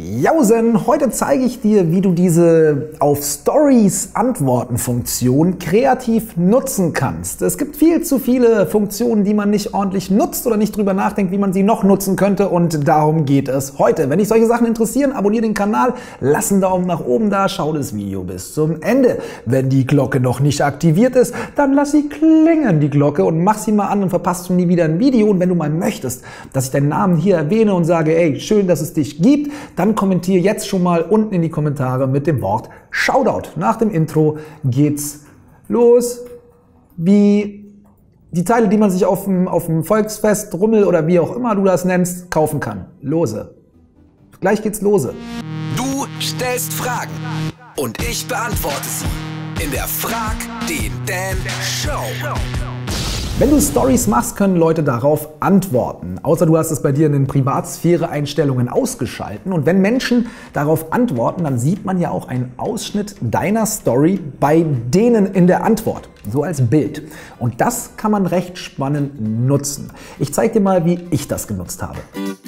Jausen, heute zeige ich dir, wie du diese auf Stories antworten Funktion kreativ nutzen kannst. Es gibt viel zu viele Funktionen, die man nicht ordentlich nutzt oder nicht drüber nachdenkt, wie man sie noch nutzen könnte, und darum geht es heute. Wenn dich solche Sachen interessieren, abonniere den Kanal, lass einen Daumen nach oben da, schau das Video bis zum Ende. Wenn die Glocke noch nicht aktiviert ist, dann lass sie klingeln, die Glocke, und mach sie mal an, und verpasst du nie wieder ein Video. Und wenn du mal möchtest, dass ich deinen Namen hier erwähne und sage, ey, schön, dass es dich gibt, dann kommentiere jetzt schon mal unten in die Kommentare mit dem Wort Shoutout. Nach dem Intro geht's los, wie die Teile, die man sich auf dem Volksfest, Rummel oder wie auch immer du das nennst, kaufen kann. Lose. Gleich geht's lose. Du stellst Fragen und ich beantworte sie in der Frag den Dan Show. Wenn du Stories machst, können Leute darauf antworten. Außer du hast es bei dir in den Privatsphäre-Einstellungen ausgeschalten. Und wenn Menschen darauf antworten, dann sieht man ja auch einen Ausschnitt deiner Story bei denen in der Antwort. So als Bild. Und das kann man recht spannend nutzen. Ich zeige dir mal, wie ich das genutzt habe.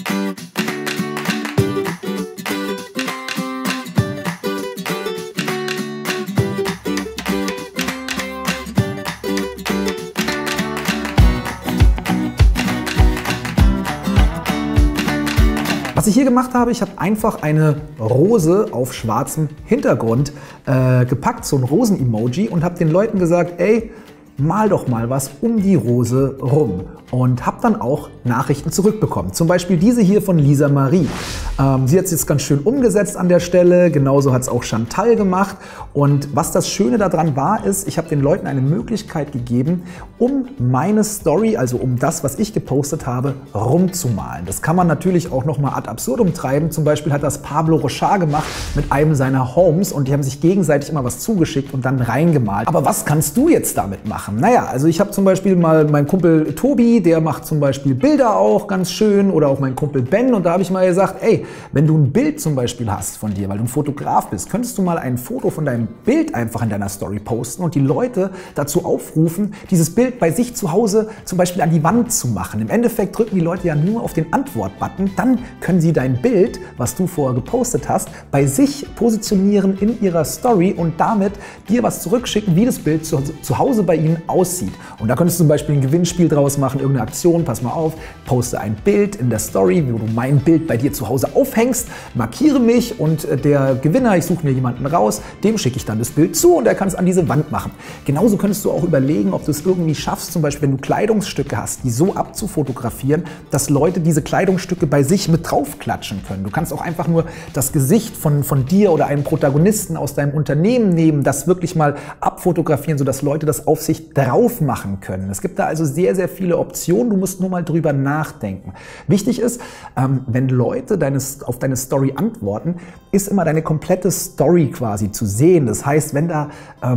Was ich hier gemacht habe, ich habe einfach eine Rose auf schwarzem Hintergrund gepackt, so ein Rosen-Emoji, und habe den Leuten gesagt, ey, mal doch mal was um die Rose rum. Und habe dann auch Nachrichten zurückbekommen. Zum Beispiel diese hier von Lisa Marie. Sie hat es jetzt ganz schön umgesetzt an der Stelle. Genauso hat es auch Chantal gemacht. Und was das Schöne daran war, ist, ich habe den Leuten eine Möglichkeit gegeben, um meine Story, also um das, was ich gepostet habe, rumzumalen. Das kann man natürlich auch nochmal ad absurdum treiben. Zum Beispiel hat das Pablo Rochard gemacht mit einem seiner Homes, und die haben sich gegenseitig immer was zugeschickt und dann reingemalt. Aber was kannst du jetzt damit machen? Naja, also ich habe zum Beispiel mal meinen Kumpel Tobi, der macht zum Beispiel Bilder auch ganz schön, oder auch mein Kumpel Ben, und da habe ich mal gesagt, ey, wenn du ein Bild zum Beispiel hast von dir, weil du ein Fotograf bist, könntest du mal ein Foto von deinem Bild einfach in deiner Story posten und die Leute dazu aufrufen, dieses Bild bei sich zu Hause zum Beispiel an die Wand zu machen. Im Endeffekt drücken die Leute ja nur auf den Antwort-Button, dann können sie dein Bild, was du vorher gepostet hast, bei sich positionieren in ihrer Story und damit dir was zurückschicken, wie das Bild zu Hause bei ihnen aussieht. Und da könntest du zum Beispiel ein Gewinnspiel draus machen, irgendeine Aktion, pass mal auf, poste ein Bild in der Story, wo du mein Bild bei dir zu Hause aufhängst, markiere mich, und der Gewinner, ich suche mir jemanden raus, dem schicke ich dann das Bild zu und er kann es an diese Wand machen. Genauso könntest du auch überlegen, ob du es irgendwie schaffst, zum Beispiel wenn du Kleidungsstücke hast, die so abzufotografieren, dass Leute diese Kleidungsstücke bei sich mit draufklatschen können. Du kannst auch einfach nur das Gesicht von dir oder einem Protagonisten aus deinem Unternehmen nehmen, das wirklich mal abfotografieren, sodass Leute das auf sich drauf machen können. Es gibt da also sehr, sehr viele Optionen, du musst nur mal drüber nachdenken. Wichtig ist, wenn Leute auf deine Story antworten, ist immer deine komplette Story quasi zu sehen. Das heißt, wenn da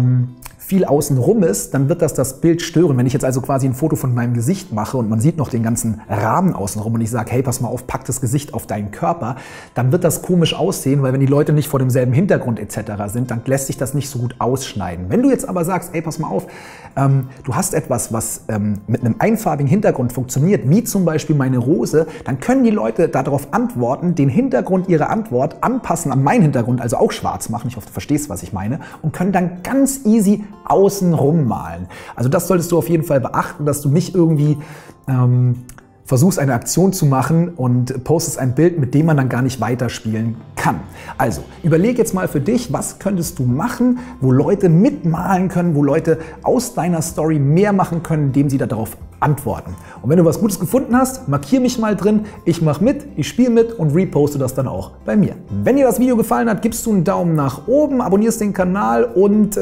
viel außenrum ist, dann wird das Bild stören. Wenn ich jetzt also quasi ein Foto von meinem Gesicht mache und man sieht noch den ganzen Rahmen außenrum und ich sage, hey, pass mal auf, pack das Gesicht auf deinen Körper, dann wird das komisch aussehen, weil wenn die Leute nicht vor demselben Hintergrund etc. sind, dann lässt sich das nicht so gut ausschneiden. Wenn du jetzt aber sagst, ey, pass mal auf, du hast etwas, was mit einem einfarbigen Hintergrund funktioniert, wie zum Beispiel meine Rose, dann können die Leute darauf antworten, den Hintergrund ihrer Antwort anpassen an meinen Hintergrund, also auch schwarz machen, ich hoffe, du verstehst, was ich meine, und können dann ganz easy außenrum malen. Also das solltest du auf jeden Fall beachten, dass du nicht irgendwie versuchst, eine Aktion zu machen und postest ein Bild, mit dem man dann gar nicht weiterspielen kann. Also überleg jetzt mal für dich, was könntest du machen, wo Leute mitmalen können, wo Leute aus deiner Story mehr machen können, indem sie darauf antworten. Und wenn du was Gutes gefunden hast, markier mich mal drin, ich mache mit, ich spiele mit und reposte das dann auch bei mir. Wenn dir das Video gefallen hat, gibst du einen Daumen nach oben, abonnierst den Kanal und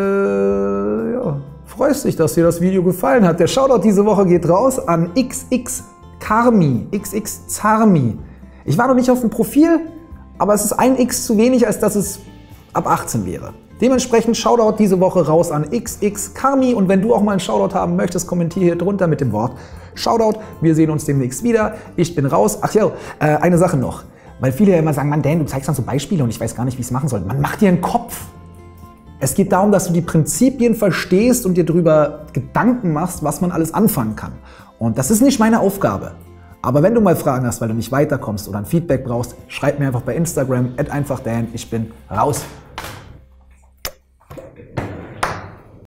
ja, freust dich, dass dir das Video gefallen hat. Der Shoutout diese Woche geht raus an XX Zarmi. Ich war noch nicht auf dem Profil, aber es ist ein X zu wenig, als dass es ab 18 wäre. Dementsprechend Shoutout diese Woche raus an XX Karmi, und wenn du auch mal einen Shoutout haben möchtest, kommentiere hier drunter mit dem Wort Shoutout. Wir sehen uns demnächst wieder. Ich bin raus. Ach ja, eine Sache noch, weil viele ja immer sagen, Mann, Dan, du zeigst dann so Beispiele und ich weiß gar nicht, wie ich es machen soll. Man macht dir einen Kopf. Es geht darum, dass du die Prinzipien verstehst und dir darüber Gedanken machst, was man alles anfangen kann. Und das ist nicht meine Aufgabe. Aber wenn du mal Fragen hast, weil du nicht weiterkommst oder ein Feedback brauchst, schreib mir einfach bei Instagram @einfachdan. Ich bin raus.